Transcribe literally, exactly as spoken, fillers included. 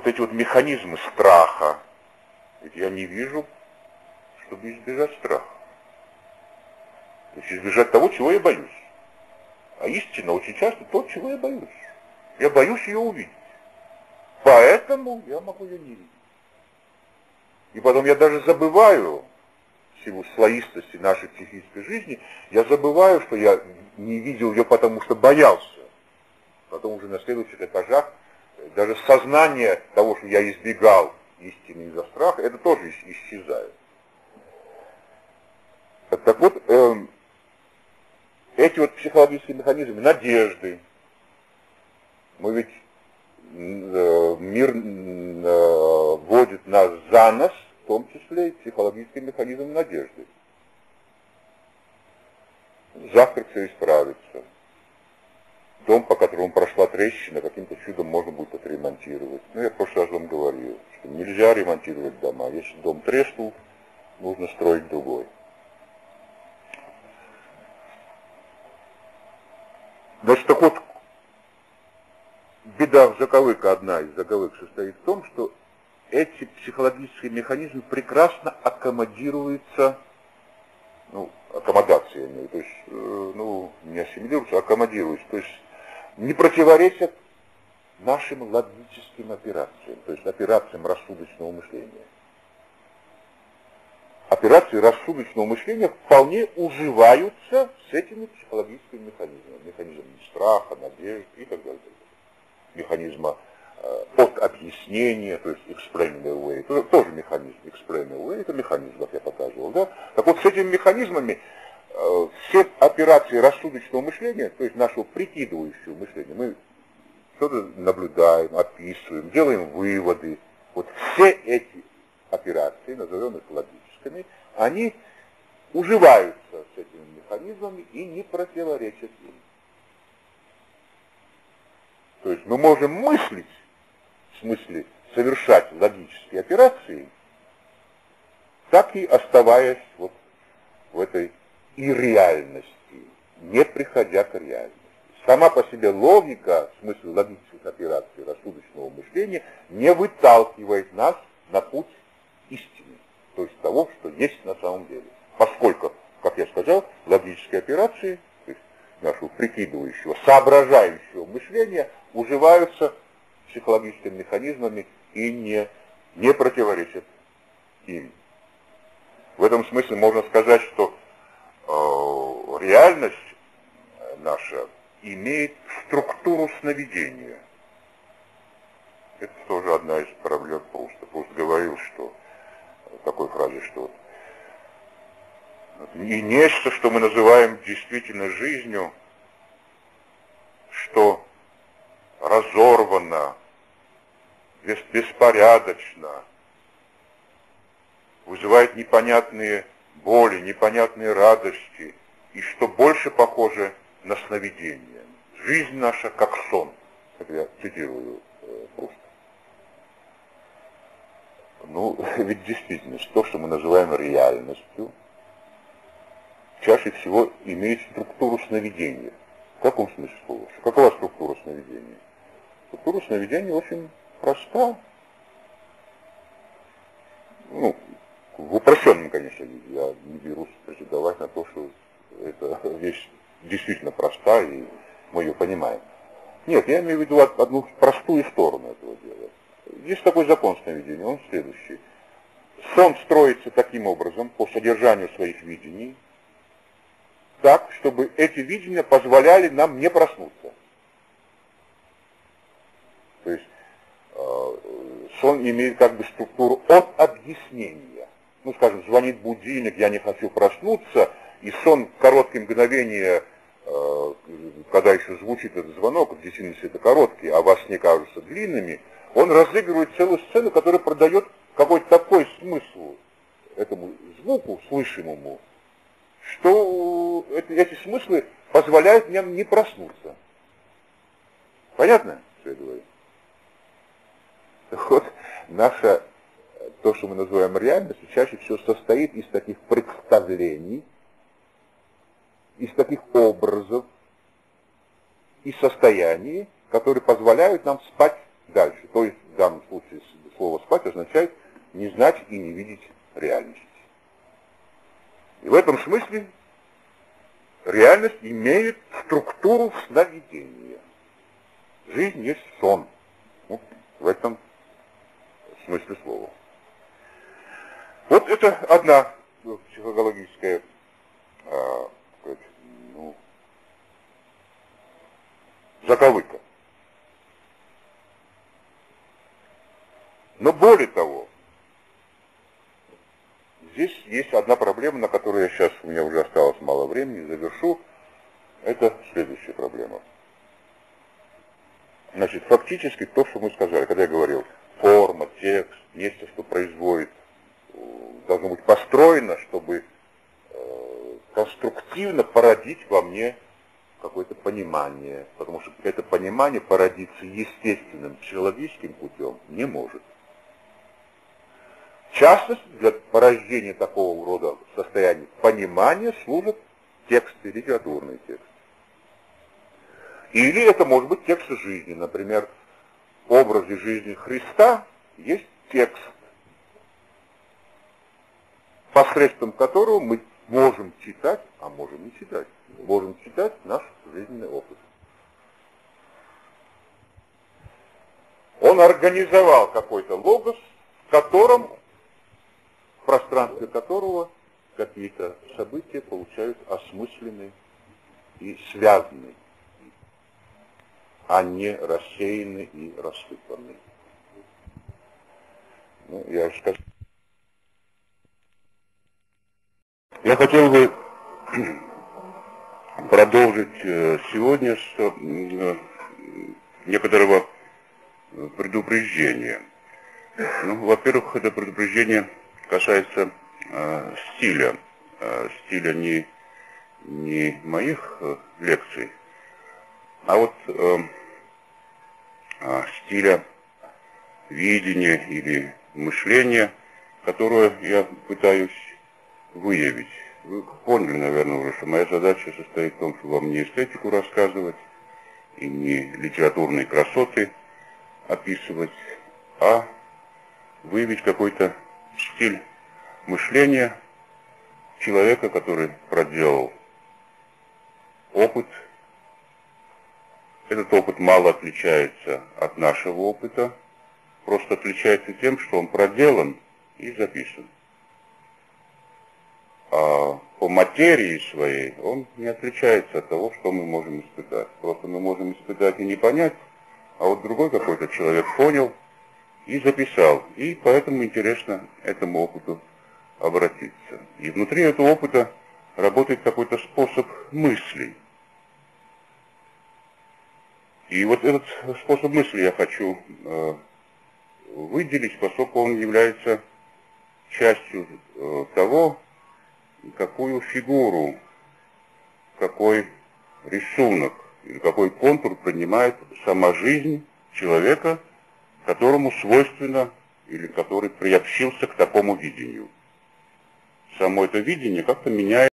вот эти вот механизмы страха, ведь я не вижу, чтобы избежать страха. То есть избежать того, чего я боюсь. А истина очень часто то, чего я боюсь. Я боюсь ее увидеть. Поэтому я могу ее не видеть. И потом я даже забываю, в силу слоистости нашей психической жизни, я забываю, что я не видел ее, потому что боялся. Потом уже на следующих этажах даже сознание того, что я избегал истины из-за страха, это тоже исчезает. Так вот, э, эти вот психологические механизмы надежды, мы ведь э, мир э, вводит нас за нос, в том числе и психологический механизм надежды. Завтра все исправится. Дом, по которому прошла трещина, каким-то чудом можно будет отремонтировать. Ну, я в прошлый раз вам говорил, что нельзя ремонтировать дома. Если дом треснул, нужно строить другой. Значит, так вот, беда в заковыке, одна из заковык состоит в том, что эти психологические механизмы прекрасно аккомодируются, ну, аккомодация, то есть, ну, не ассимилируются, а аккомодируются, то есть не противоречат нашим логическим операциям, то есть операциям рассудочного мышления. Операции рассудочного мышления вполне уживаются с этими психологическими механизмами, механизмами страха, надежды и так далее. Механизма э, от объяснения, то есть explainable way, тоже, тоже механизм explainable way, это механизм, как я показывал, да? Так вот, с этими механизмами э, все операции рассудочного мышления, то есть нашего прикидывающего мышления, мы что-то наблюдаем, описываем, делаем выводы. Вот все эти операции, назовем их логическими, они уживаются с этими механизмами и не противоречат им. То есть мы можем мыслить, в смысле совершать логические операции, так и оставаясь вот в этой ирреальности, не приходя к реальности. Сама по себе логика, в смысле логических операций рассудочного мышления, не выталкивает нас на путь истины, то есть того, что есть на самом деле. Поскольку, как я сказал, логические операции, то есть нашего прикидывающего, соображающего мышления, уживаются психологическими механизмами и не, не противоречат им. В этом смысле можно сказать, что э, реальность наша имеет структуру сновидения. Это тоже одна из проблем Пруста. Пруст говорил, что в такой фразе, что и нечто, что мы называем действительно жизнью, что разорвано, беспорядочно, вызывает непонятные боли, непонятные радости, и что больше похоже на сновидение. Жизнь наша как сон. Это я цитирую э, Пруста. Ну, ведь действительно, то, что мы называем реальностью, чаще всего имеет структуру сновидения. В каком смысле слова? Какова структура сновидения? Структура сновидения очень проста. Ну, в упрощенном, конечно, виде. Я не берусь претендовать на то, что эта вещь действительно проста, и мы ее понимаем. Нет, я имею в виду одну простую сторону этого дела. Есть такой закон сновидения, он следующий. Сон строится таким образом, по содержанию своих видений, так, чтобы эти видения позволяли нам не проснуться. То есть э, сон имеет как бы структуру от объяснения. Ну, скажем, звонит будильник, я не хочу проснуться, и сон в короткие мгновения, э, когда еще звучит этот звонок, в действительности это короткий, а во сне кажутся длинными, он разыгрывает целую сцену, которая продает какой-то такой смысл этому звуку, слышимому, что эти смыслы позволяют мне не проснуться. Понятно, что я говорю? Так вот, наша, то, что мы называем реальностью, чаще всего состоит из таких представлений, из таких образов и состояний, которые позволяют нам спать дальше. То есть, в данном случае, знать и не видеть реальность. И в этом смысле реальность имеет структуру сновидения. Жизнь есть сон. Вот в этом смысле слова. Вот это одна психологическая а, ну, заковыка. Но более того, здесь есть одна проблема, на которую я сейчас, у меня уже осталось мало времени, завершу. Это следующая проблема. Значит, фактически то, что мы сказали, когда я говорил, форма, текст, нечто, что производит, должно быть построено, чтобы э, конструктивно породить во мне какое-то понимание, потому что это понимание породиться естественным психологическим путем не может. В частности, для порождения такого рода состояния понимания служат тексты, литературные тексты. Или это может быть тексты жизни. Например, в образе жизни Христа есть текст, посредством которого мы можем читать, а можем не читать, можем читать наш жизненный опыт. Он организовал какой-то логос, в котором, в пространстве которого какие-то события получают осмысленные и связанные, а не рассеянные и рассыпанные. Ну, я уже сказал. Я хотел бы продолжить сегодня с некоторого предупреждения. Ну, во-первых, это предупреждение касается э, стиля. Э, стиля не, не моих э, лекций, а вот э, э, стиля видения или мышления, которое я пытаюсь выявить. Вы поняли, наверное, уже, что моя задача состоит в том, чтобы вам не эстетику рассказывать и не литературные красоты описывать, а выявить какой-то стиль мышления человека, который проделал опыт. Этот опыт мало отличается от нашего опыта, просто отличается тем, что он проделан и записан. А по материи своей он не отличается от того, что мы можем испытать. Просто мы можем испытать и не понять, а вот другой какой-то человек понял и записал. И поэтому интересно этому опыту обратиться. И внутри этого опыта работает какой-то способ мыслей. И вот этот способ мысли я хочу э, выделить, поскольку он является частью э, того, какую фигуру, какой рисунок или какой контур принимает сама жизнь человека, которому свойственно или который приобщился к такому видению. Само это видение как-то меняет